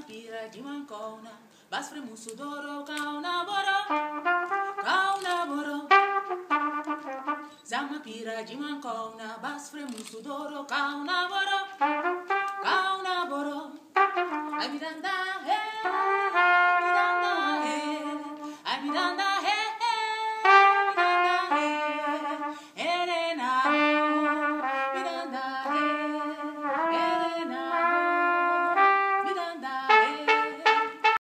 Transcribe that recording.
pira di mancona, bas fremusu doro kauna boro. Zama pira di mancona, bas fremusu doro kauna boro.